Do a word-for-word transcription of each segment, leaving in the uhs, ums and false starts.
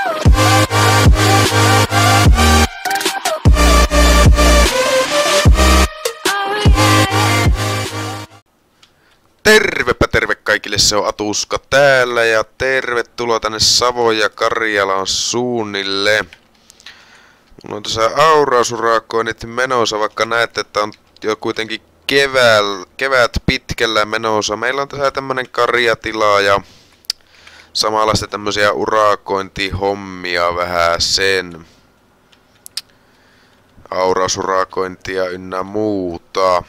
Tervepä terve kaikille, se on Atuska täällä ja tervetuloa tänne Savon ja Karjalan suunnille. Mulla on tässä aurausurakoinnit menossa, vaikka näette, että on jo kuitenkin kevääl, kevät pitkällä menossa. Meillä on tässä tämmönen karjatila ja samalla sitten tämmösiä urakointihommia vähän sen. Aurausurakointia ynnä muuta.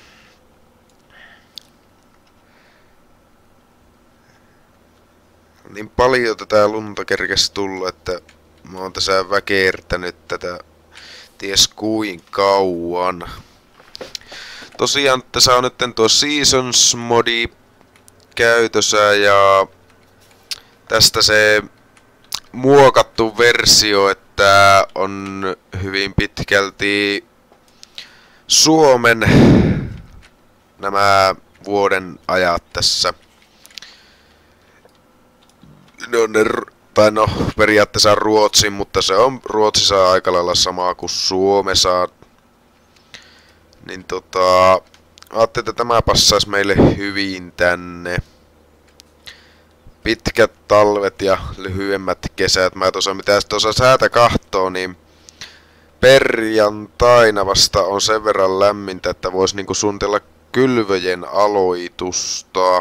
Niin paljon tätä lunta kerkes tulla, että mä oon tässä väkertänyt tätä ties kuin kauan. Tosiaan tässä on nyt tuo Seasons modi käytössä ja tästä se muokattu versio, että on hyvin pitkälti Suomen nämä vuoden ajat tässä. No, ne, tai no, periaatteessa Ruotsin, mutta se on Ruotsissa aika lailla sama kuin Suomessa. Niin tota, ajattelin, että tämä passaisi meille hyvin tänne. Pitkät talvet ja lyhyemmät kesät. Mä tuossa mitä tuossa säätä kahtoo, niin perjantaina vasta on sen verran lämmintä, että voisi niinku suunnitella kylvöjen aloitusta.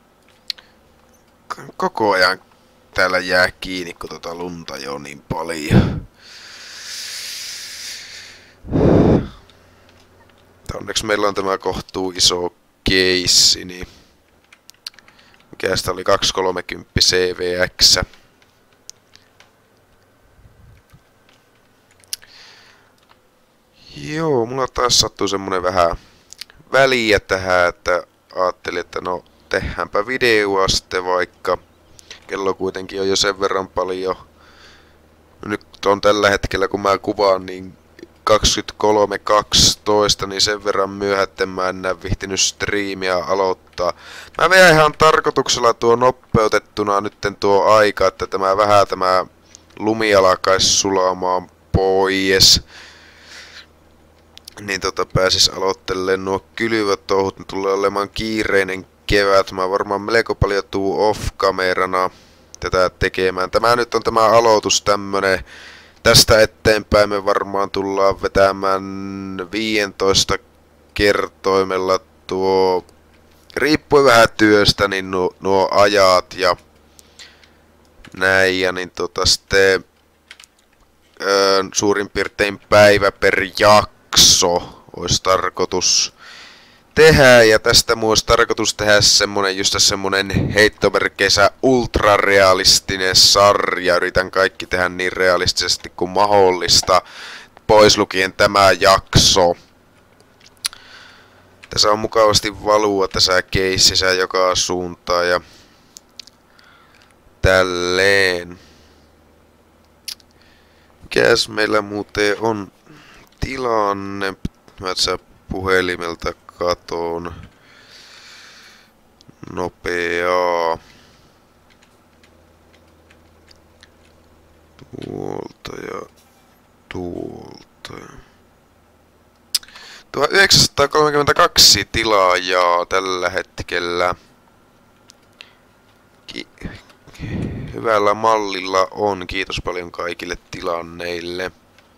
Koko ajan täällä jää kiinni, kun tota lunta jo niin paljon. Onneksi meillä on tämä kohtuu iso keissi, niin mikä sitä oli kaksisataakolmekymmentä C V X. Joo, mulla taas sattui semmonen vähän väliä tähän, että ajattelin, että no tehdäänpä videoa sitten vaikka. Kello kuitenkin on jo sen verran paljon. Nyt on tällä hetkellä, kun mä kuvaan, niin kaksikymmentäkolme kaksitoista, niin sen verran myöhä, että mä en näe vihtinyt striimiä aloittaa. Mä vedän ihan tarkoituksella tuo nopeutettuna nytten tuo aika, että tämä vähän tämä lumi alkaisi sulamaan pois. Niin tota pääsis aloittelemaan nuo kylvötouhut, ne tulee olemaan kiireinen kevät. Mä varmaan melko paljon tuu off-kamerana tätä tekemään. Tämä nyt on tämä aloitus tämmönen. Tästä eteenpäin me varmaan tullaan vetämään viisitoista kertoimella tuo, riippuen vähän työstä, niin nuo, nuo ajat ja näin. Ja niin tota sitten öö, suurin piirtein päivä per jakso olisi tarkoitus tehdä, ja tästä muu olisi tarkoitus tehdä semmonen, just semmonen heittomerkeissä ultrarealistinen sarja. Yritän kaikki tehdä niin realistisesti kuin mahdollista, pois lukien tämä jakso. Tässä on mukavasti valua tässä keississä joka suuntaan ja tälleen. Mikäs meillä muuten on tilanne? Mä tässä puhelimelta katon nopeaa tuolta ja tuolta. tuhatyhdeksänsataakolmekymmentäkaksi tilaajaa tällä hetkellä. Ki hyvällä mallilla on. Kiitos paljon kaikille tilanneille.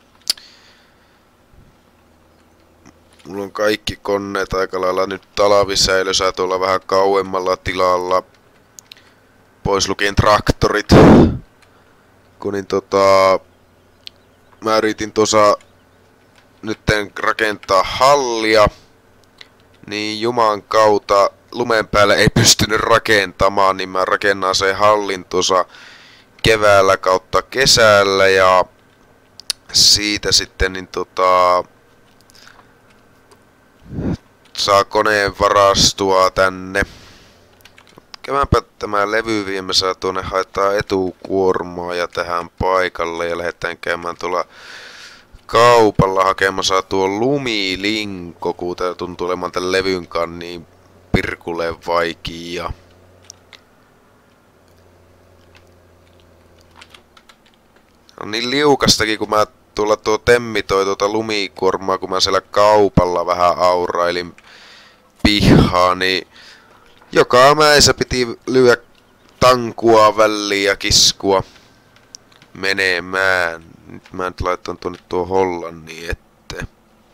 Mulla on kaikki koneet aika lailla nyt talvisäilössä tuolla vähän kauemmalla tilalla. Pois lukien traktorit. Kun niin tota... Mä yritin tuossa nytten rakentaa hallia. Niin juman kautta lumen päälle ei pystynyt rakentamaan, niin mä rakennan sen hallin tuossa keväällä kautta kesällä ja siitä sitten niin tota... saa koneen varastua tänne. Käydäänpä tämä levyviemä saa tuonne, haetaan etukuormaa ja tähän paikalle ja lähdetään käymään tuolla kaupalla hakemassa tuo lumilinko, kun tää tuntuu olemaan tän levyn kanssa niin pirkuleen vaikea. on niin liukastakin, kun mä tuolla tuo Temmi toi tuota lumikuormaa, kun mä siellä kaupalla vähän aurailin pihaa, niin joka mäessä piti lyödä tankua väliin ja kiskua menemään. Nyt mä nyt laitan tuonne tuo Hollannin eteen.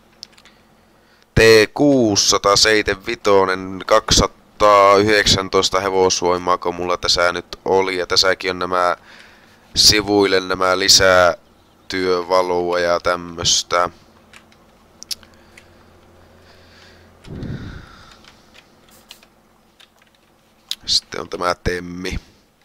T kuusisataaseitsemänkymmentäviisi, kaksisataayhdeksäntoista hevosvoimaa, kun mulla tässä nyt oli. Ja tässäkin on nämä sivuille nämä lisää työvalua ja tämmöstä. Sitten on tämä Temmi.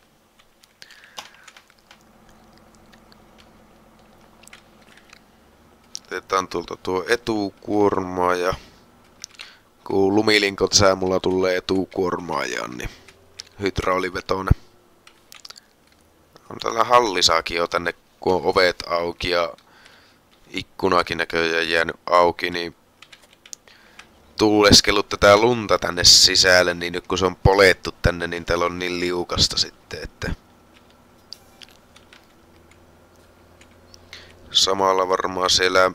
Otetaan tuolta tuo etukuormaa ja kun lumilinkot sää mulla tulee etukuormaajaan, niin hydraulivetonen. On täällä hallisaakin jo tänne, kun on ovet auki ja ikkunakin näköjään jäänyt auki, niin tuuleskellut tätä lunta tänne sisälle, niin nyt kun se on polettu tänne, niin täällä on niin liukasta sitten, että samalla varmaan siellä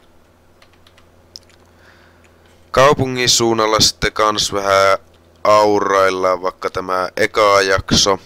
kaupungin suunnalla sitten kans vähän auraillaan, vaikka tämä eka jakso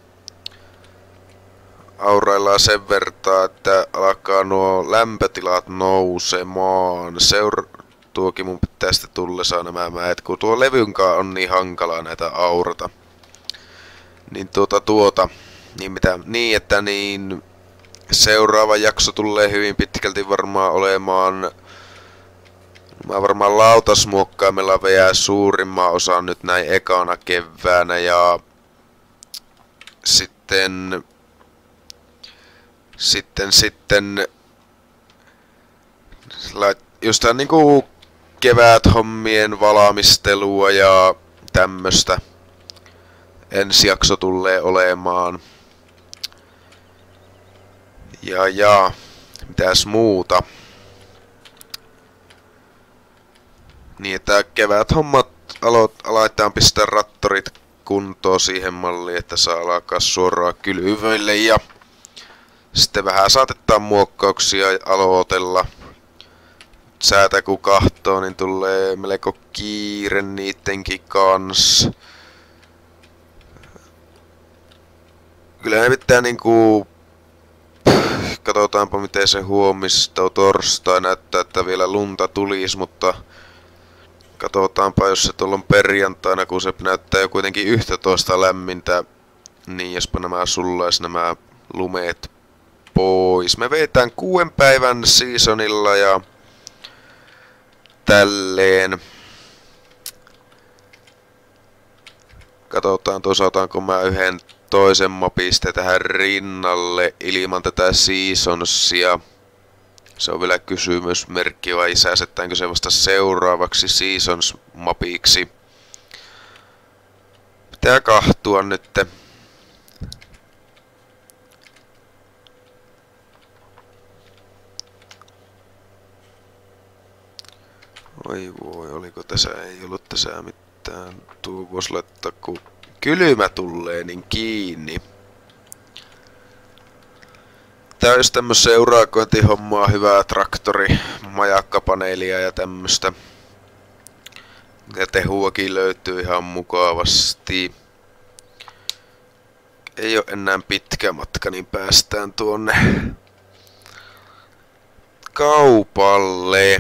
auraillaan sen vertaa, että alkaa nuo lämpötilat nousemaan. Seur tuokin mun pitää sitten tullessaan nämä mäet, kun tuo levynkaan on niin hankalaa näitä aurata. Niin tuota tuota, niin mitä, niin että niin seuraava jakso tulee hyvin pitkälti varmaan olemaan, mä varmaan lautasmuokkaimella vielä suurimman osan nyt näin ekana keväänä ja sitten sitten sitten just tää niinku keväthommien valmistelua ja tämmöstä ensi jakso tulee olemaan. Ja ja, mitäs muuta? Niin, että keväthommat alo aletaan pistää rattorit kuntoon siihen malliin, että saa alkaa suoraan kylvöille ja sitten vähän saatetaan muokkauksia aloitella. Säätä kun kahtoo, niin tulee melko kiire niittenkin kans. Kyllä ne pitää niinku... Katsotaanpa miten se huomista torstai näyttää, että vielä lunta tulisi, mutta katsotaanpa jos se tuolla on perjantaina, kun se näyttää jo kuitenkin yksitoista lämmintä, niin jospa nämä sullais nämä lumeet pois. Me vetään kuuden päivän seasonilla ja tälleen. Katsotaan toisaaltaanko mä yhden toisen mapiste tähän rinnalle ilman tätä seasonsia. Se on vielä kysymysmerkki, vai säästettäänkö se vasta seuraavaksi seasons mapiksi. Pitää kahtua nytte. Oi voi, oliko tässä, ei ollut tässä mitään. Tuo voisi laittaa, kun kylmä tulee niin kiinni. Tää olisi tämmössä urakointihommaa, hyvää traktori, majakkapaneelia ja tämmöstä. Ja tehuakin löytyy ihan mukavasti. Ei oo enää pitkä matka, niin päästään tuonne kaupalle.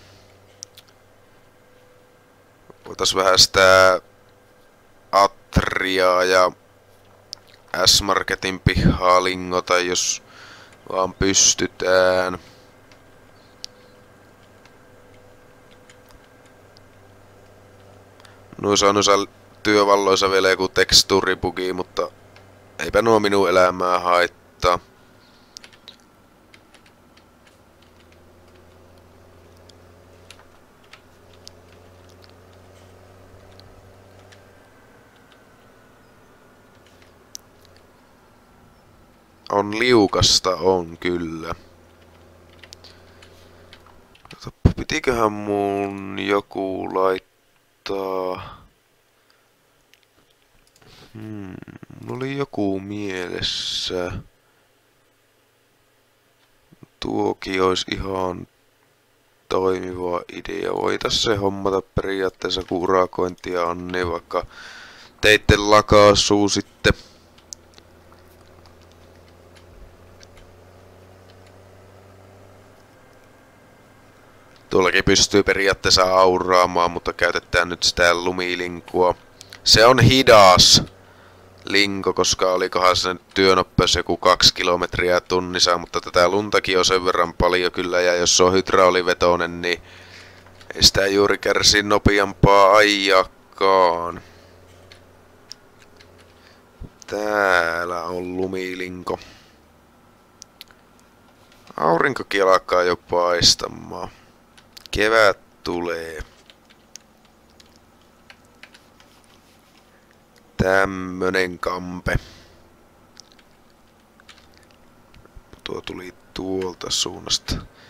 Voitais vähän sitä Atriaa ja S-Marketin pihaa lingota, jos vaan pystytään. Noissa on noissa työvalloissa vielä joku teksturibugi, mutta eipä nuo minun elämää haittaa. On liukasta, on kyllä. Pitiköhän mun joku laittaa... Hmm, mulla oli joku mielessä. Tuokin olisi ihan toimiva idea. Voitais se hommata periaatteessa kun urakointia on, niin vaikka teitten lakaasuu sitten. Tuollakin pystyy periaatteessa auraamaan, mutta käytetään nyt sitä lumilinkua. Se on hidas linko, koska olikohan sen työnopeus joku kaksi kilometriä tunnissa, mutta tätä luntakin on sen verran paljon kyllä, ja jos se on hydraulivetoinen, niin ei sitä juuri kärsi nopeampaa ajakaan. Täällä on lumilinko. Aurinkokin alkaa jo paistamaan. Kevät tulee. Tämmönen kampe. Tuo tuli tuolta suunnasta.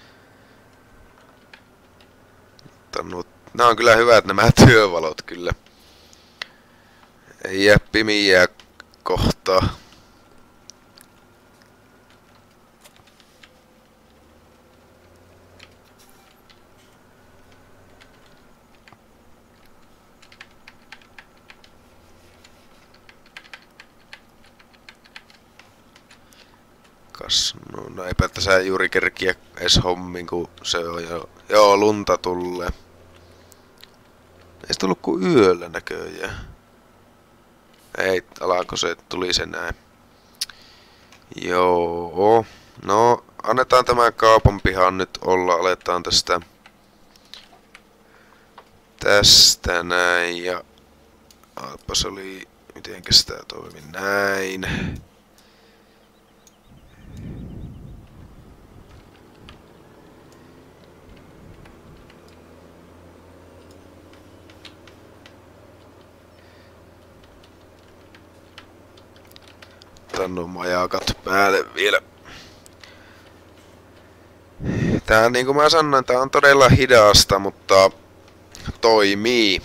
Nämä on kyllä hyvät nämä työvalot kyllä. Ei jää pimiä kohtaa. Kas, no, no eipä tässä juuri kerkiä edes hommin, kun se on jo... Joo, lunta tulee. Ei se tullut kuin yöllä näköjään. Ei, alako se, tuli se näin. Joo. No, annetaan tämän kaupan pihan nyt olla. Aletaan tästä... Tästä näin ja... Alpas oli... Mitenkä sitä toimi näin. Nuo majakat päälle vielä. Tää niin kuin mä sanoin, tää on todella hidasta, mutta toimii.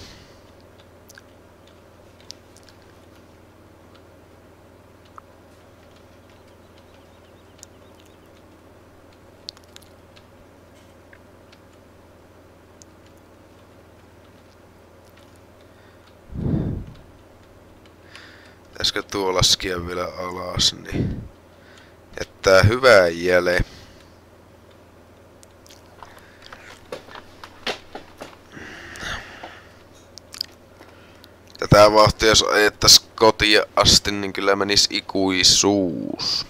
Pitäisikö tuo laskea vielä alas, niin jättää hyvää jälleen. Tätä vauhtia jos ajettais kotiin asti, niin kyllä menis ikuisuus.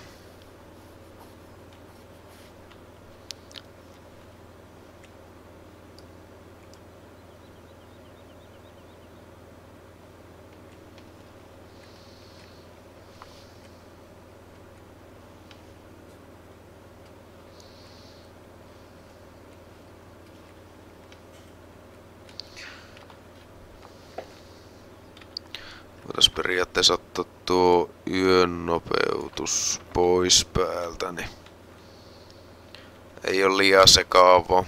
Voitais periaatteessa ottaa tuo yön nopeutus pois päältä, niin ei oo liian sekaava.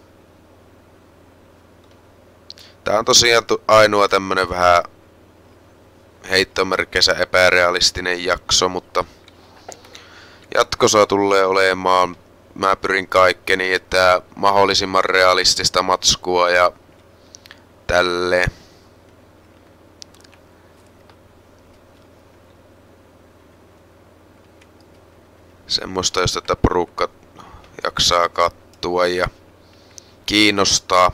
Tää on tosiaan ainoa tämmönen vähän heittomerkkeissä epärealistinen jakso, mutta jatkossa tulee olemaan, mä pyrin kaikkeni, että mahdollisimman realistista matskua ja tälleen. Semmoista, josta tätä porukka jaksaa kattua ja kiinnostaa.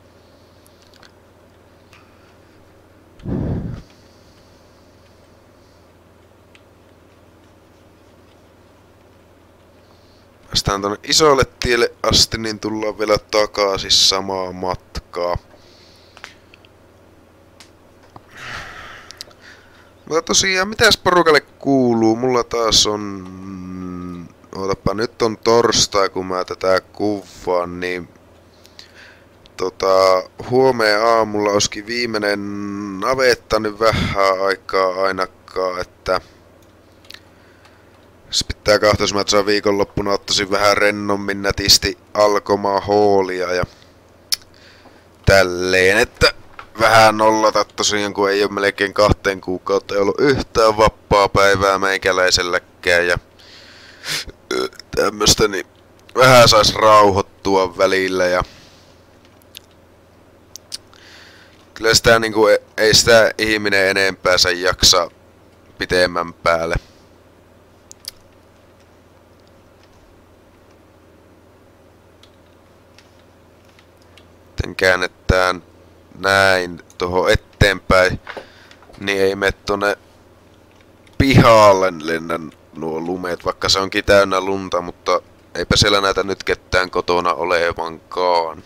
Päästään tonne isolle tielle asti, niin tullaan vielä takaisin samaa matkaa. Mutta tosiaan, mitäs porukalle kuuluu? Mulla taas on... Ootapa, nyt on torstai, kun mä tätä kuvaan, niin... Tota, huomenna aamulla olisikin viimeinen navetta nyt vähän aikaa ainakaan, että... Se pitää kahta, jos mä tuossa viikonloppuna ottaisin vähän rennommin nätisti alkomaan hoolia ja... Tälleen, että... Vähän nollata tosiaan, kun ei oo melkein kahteen kuukautta ollut yhtään vapaa päivää meikäläiselläkään ja... Tämmöstä, niin vähän sais rauhoittua välillä ja kyllä sitä niinku ei sitä ihminen enempäänsä jaksa pitemmän päälle. Sitten käännetään näin tuohon eteenpäin, niin ei mene tonne pihalle lennä nuo lumet, vaikka se onkin täynnä lunta, mutta eipä siellä näitä nyt ketään kotona olevankaan.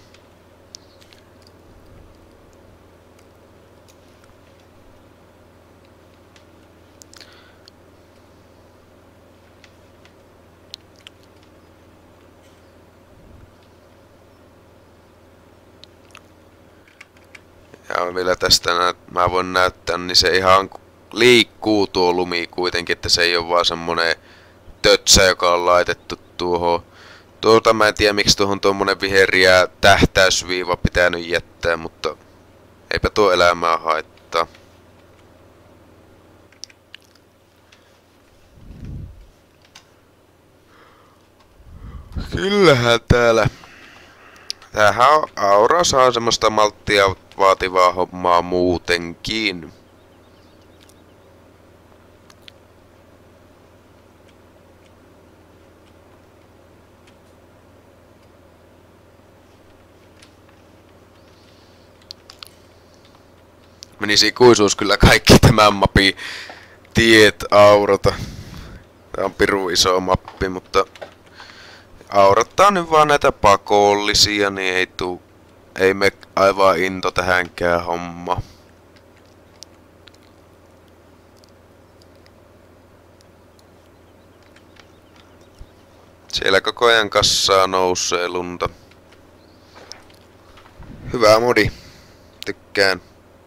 Ja vielä tästä mä voin näyttää, niin se ihan liikkuu tuo lumi kuitenkin, että se ei ole vaan semmonen tötsä, joka on laitettu tuohon. Tuolta mä en tiedä miksi tuohon tuommoinen viheriä tähtäysviiva pitänyt jättää, mutta eipä tuo elämää haittaa. Kyllähän täällä. Tämähän on, Aura saa semmoista malttia vaativaa hommaa muutenkin. Menisi ikuisuus kyllä kaikki tämän mapin tiet Aurata. Tää on pirun iso mappi, mutta Aurattaa nyt vaan näitä pakollisia, niin ei tuu, ei me aivan into tähänkään homma. Siellä koko ajan kassaa nousee lunta. Hyvä modi. Tykkään.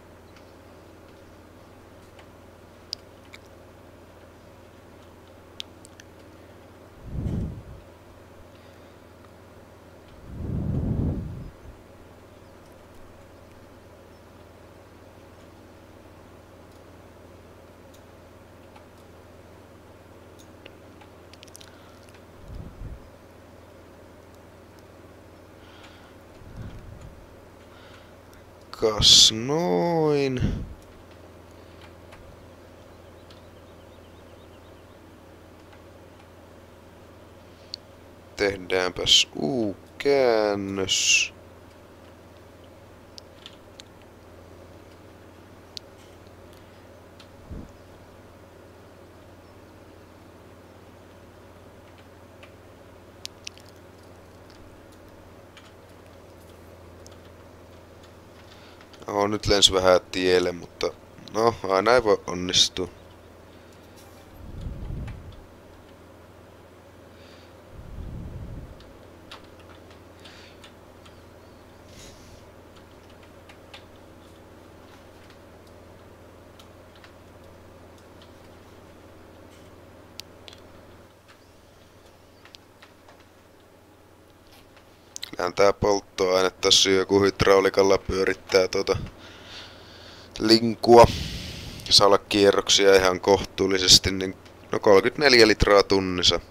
Kas noin. Tehdäänpäs U-käännös. Oho, nyt lensi vähän tielle, mutta no, aina ei voi onnistua. Kyllähän tää polttoainetta syö, kun hydraulikalla pyörittää tuota linkua. Saa olla kierroksia ihan kohtuullisesti, niin no kolmekymmentäneljä litraa tunnissa.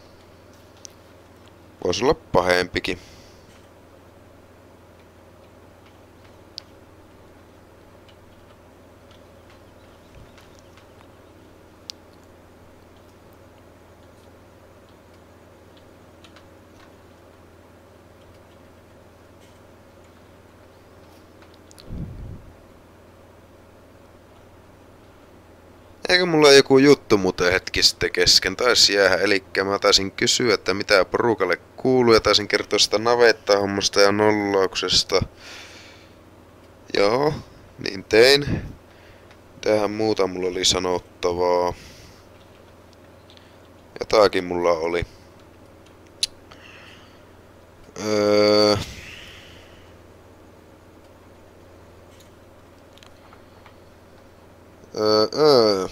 Voisi olla pahempikin. Eikö mulla ole joku juttu muuten hetki sitten kesken? Taisi jäädä, elikkä mä taisin kysyä, että mitä porukalle kuuluu, ja taisin kertoa sitä navettahommasta ja nollauksesta. Joo, niin tein. Tähän muuta mulla oli sanottavaa. Jotakin mulla oli. Öö... Öö, öö.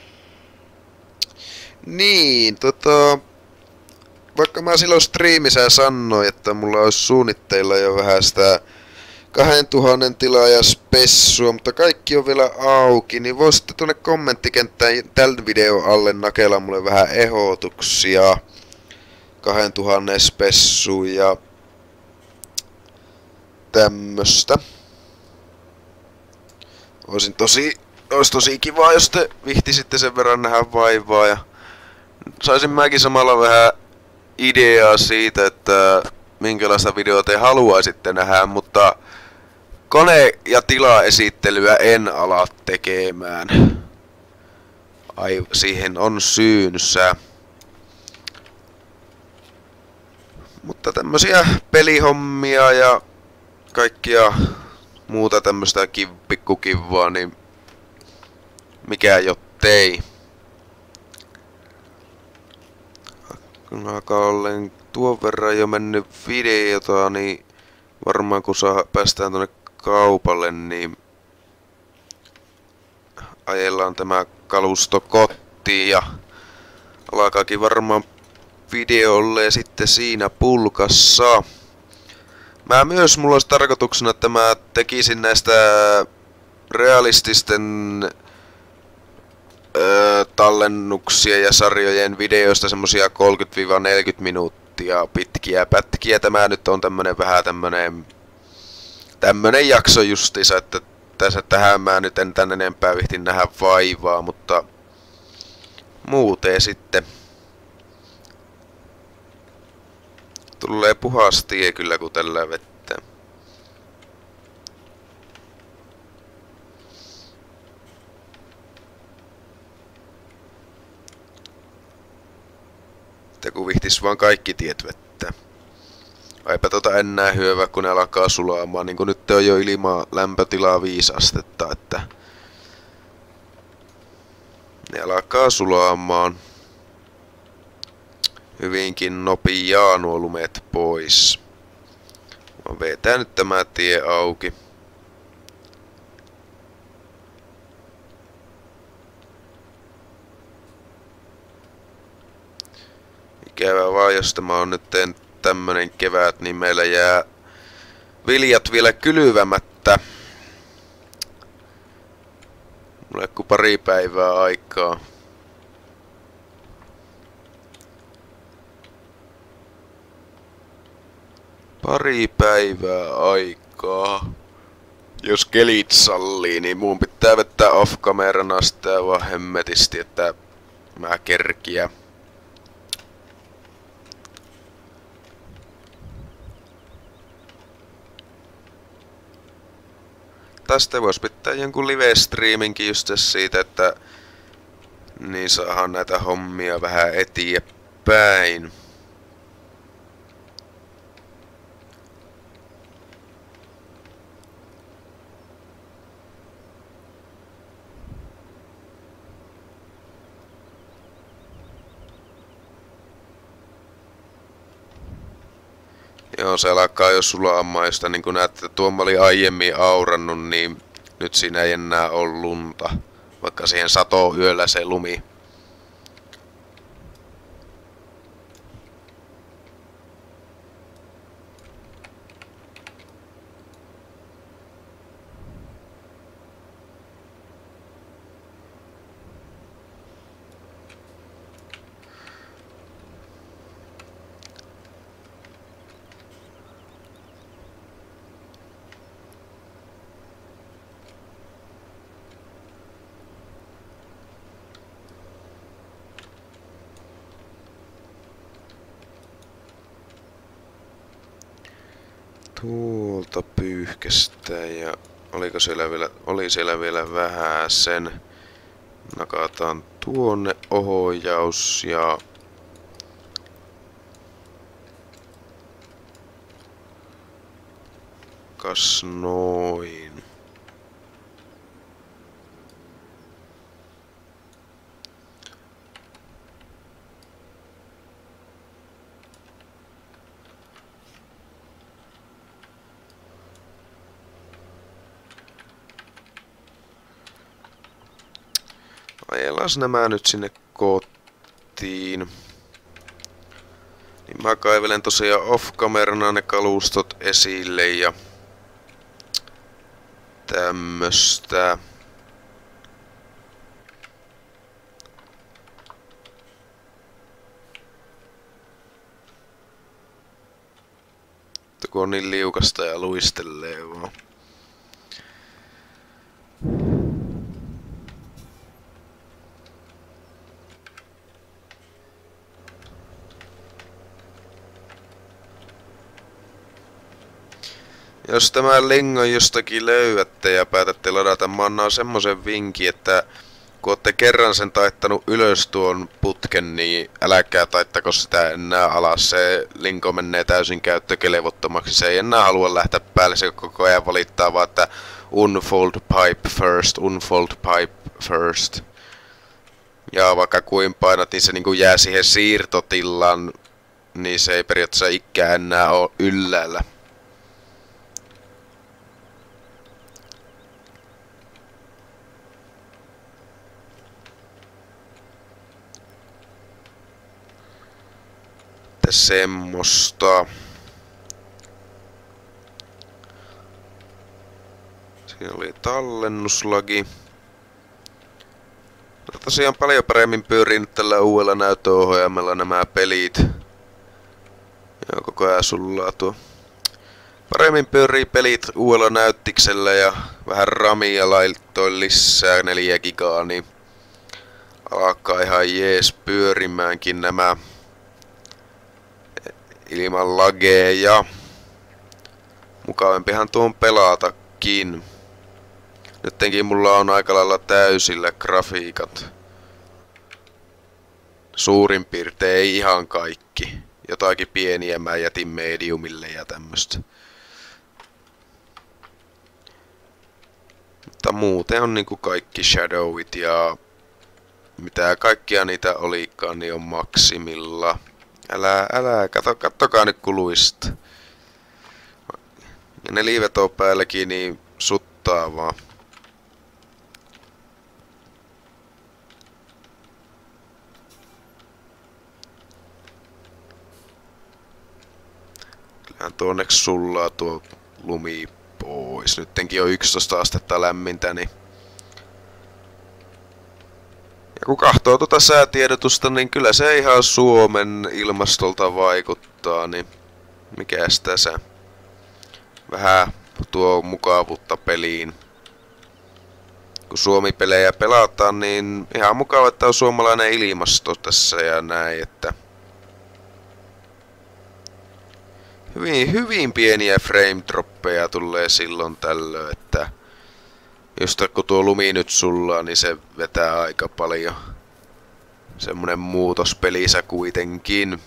Niin, tota... Vaikka mä silloin striimissä sanoin, että mulla olisi suunnitteilla jo vähän sitä kahdentuhannen tilaajan spessua, mutta kaikki on vielä auki, niin voisitte tuonne kommenttikenttään tällä videon alle nakella mulle vähän ehdotuksia. kahdentuhannen spessu ja tämmöstä. Olisin tosi, olisi tosi kiva, jos te vihtisitte sen verran nähdä vaivaa ja saisin mäkin samalla vähän ideaa siitä, että minkälaista videoa te haluaisitte nähdä, mutta kone- ja tilaesittelyä en ala tekemään. Ai, siihen on syynsä. Mutta tämmösiä pelihommia ja kaikkia muuta tämmöstä kiv- pikkukivaa, niin mikä jottei. Kun alkaa ollen tuon verran jo mennyt videota, niin varmaan kun saa, päästään tonne kaupalle, niin ajellaan tämä kalusto kotiin ja alkaakin varmaan videolle sitten siinä pulkassa. Mä myös, mulla olisi tarkoituksena, että mä tekisin näistä realististen öö, tallennuksia ja sarjojen videoista semmosia kolmekymmentä neljäkymmentä minuuttia pitkiä pätkiä. Tämä nyt on tämmönen vähän tämmönen tämmönen jakso justiinsa, että tässä tähän mä nyt en tän enempää vihtin nähdä vaivaa, mutta muuten sitten tulee puhas tie kyllä kun tällä vettä. Että kun vihtis vaan kaikki tiet vettä. Eipä tota enää hyövä kun ne alkaa sulaamaan, niin kun nyt on jo ilma lämpötilaa viisi astetta, että ne alkaa sulaamaan hyvinkin nopeaa nuo lumet pois. Mä vetään nyt tämä tie auki. Ikävä vaan, jos tämä on nyt tämmönen kevät, niin meillä jää viljat vielä kylvämättä. Mulla ei ku pari päivää aikaa. Pari päivää aikaa. Jos kelit sallii, niin mun pitää vettää off-kamerana sitä vaan hemmetisti, että mä kerkiä. Tästä vois pitää jonkun live-streaminkin just siitä, että niin saadaan näitä hommia vähän eteenpäin. Joo, se alkaa jo sulaamaan, josta niin kuin näette, tuon mä olin aiemmin aurannut, niin nyt siinä ei enää ole lunta, vaikka siihen satoo yöllä se lumi. Tuolta pyyhkästää ja oliko siellä vielä, oli siellä vielä vähän sen. Nakataan tuonne ohjaus ja kas noin. Ajellaan nämä nyt sinne kotiin. Niin mä kaivelen tosiaan off-kamerana ne kalustot esille ja tämmöstä. kun on niin liukasta ja luistelee vaan. Jos tämä lingon jostakin löydätte ja päätätte ladata, mä annan semmosen vinkin, että kun ootte kerran sen taittanut ylös tuon putken, niin älkää taittako sitä enää alas. Se linko menee täysin käyttökelevottomaksi. Se ei enää halua lähteä päälle, se koko ajan valittaa vaan, että unfold pipe first, unfold pipe first. Ja vaikka kuin painat, niin se niinku jää siihen siirtotilaan, niin se ei periaatteessa ikään enää ole yllällä. Semmosta. Siinä oli tallennuslagi. Tosiaan paljon paremmin pyörii nyt tällä uudella näyttöohjaimella nämä pelit. Ja koko ajan sullaa tuo. Paremmin pyörii pelit uudella näyttiksellä ja vähän ramia laittoin lisää neljä gigaa, niin alkaa ihan jees pyörimäänkin nämä ilman lageja. Mukavampihan tuon pelatakin. Nyttenkin mulla on aika lailla täysillä grafiikat. Suurin piirtein, ei ihan kaikki. Jotakin pieniä mä jätin mediumille ja tämmöstä. Mutta muuten on niinku kaikki shadowit ja mitä kaikkia niitä olikaan, niin on maksimilla. Älä, älä, kato, kattokaa nyt kuluista. Ja ne liivet on päälläkin, niin suttaa vaan. Kyllähän tuonneksi sullaa tuo lumi pois. Nyttenkin on yksitoista astetta lämmintä, niin ja kun kahtoo tuota säätiedotusta, niin kyllä se ihan Suomen ilmastolta vaikuttaa, niin mikäs tässä vähän tuo mukavuutta peliin. Kun Suomi-pelejä pelataan, niin ihan mukava, että on suomalainen ilmasto tässä ja näin, että hyvin, hyvin pieniä frame droppeja tulee silloin tällöin, että just kun tuo lumi nyt sullaa, niin se vetää aika paljon. Semmonen muutos pelissä kuitenkin.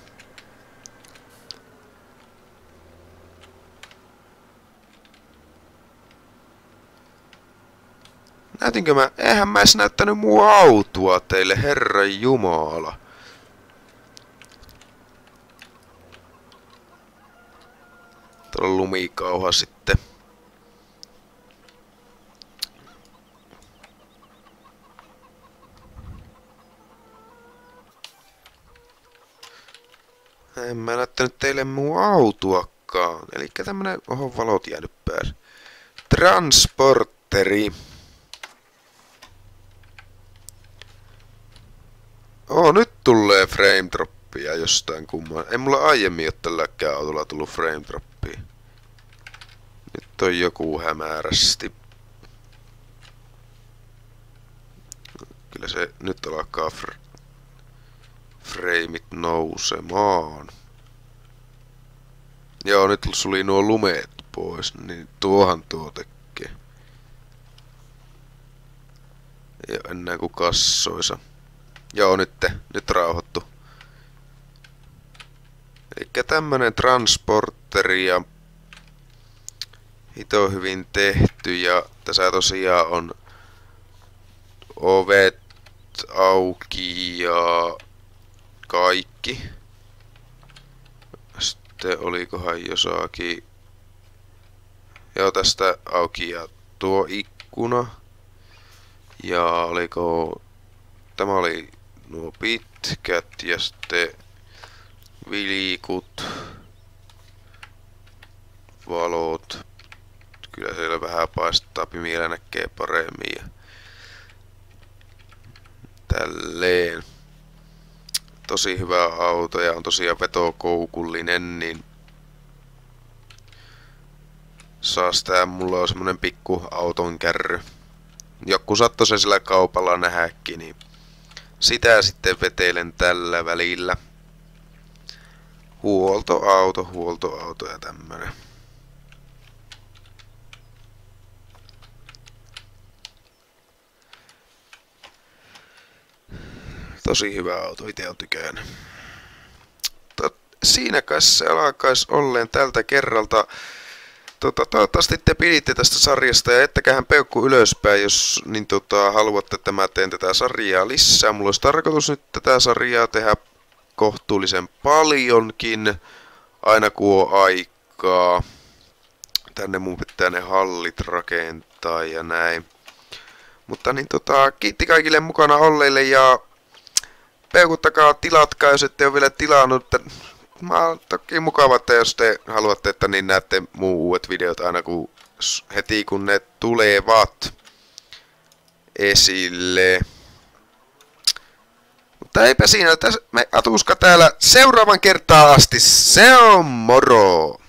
Näytinkö mä? Eihän mä edes näyttänyt muu autoa teille, herran jumala. Tuolla on lumikauha sitten. En mä näyttänyt teille muu autoakaan. Elikkä tämmönen, oho, valot jäänyt päälle. Transporteri. Oo, nyt tulee frame droppia jostain kummaa. Ei mulla aiemmin ole tälläkään autolla tullut frame droppia. Nyt on joku hämärästi. Kyllä se nyt alkaa fr frameit nousemaan. Joo, nyt suli nuo lumeet pois, niin tuohan tuo tekee. Ei oo enää kuin kassoisa. Joo, nyt, nyt rauhoittu. Elikkä tämmönen transporteri ja hito hyvin tehty ja tässä tosiaan on ovet auki ja kaikki. Sitten olikohan jossakin. Joo, tästä auki ja tuo ikkuna. Ja oliko. Tämä oli nuo pitkät ja sitten vilikut. Valot. Kyllä siellä vähän paistaa, pimiellä näkee paremmin. Ja tälleen. Tosi hyvä auto ja on tosiaan vetokoukullinen, niin saas tää, mulla on semmonen pikku auton kärry. Joku saattoi se sillä kaupalla nähäkin, niin sitä sitten vetelen tällä välillä. Huoltoauto, huoltoauto ja tämmönen. Tosi hyvä auto, itse on tykännyt. Siinä kai se alkaisi olleen tältä kerralta. Tota, toivottavasti te piditte tästä sarjasta ja jättäkähän peukku ylöspäin, jos niin tota, haluatte, että mä teen tätä sarjaa lisää. Mulla olisi tarkoitus nyt tätä sarjaa tehdä kohtuullisen paljonkin, aina kun on aikaa. Tänne mun pitää ne hallit rakentaa ja näin. Mutta niin tota, kiitti kaikille mukana olleille ja peukuttakaa, tilatkaa, jos ette ole vielä tilannut. Mä oon toki mukava, että jos te haluatte, että niin näette muu uudet videot aina kun, heti kun ne tulevat esille. Mutta eipä siinä, me Atuska täällä seuraavan kertaa asti. Se on moro!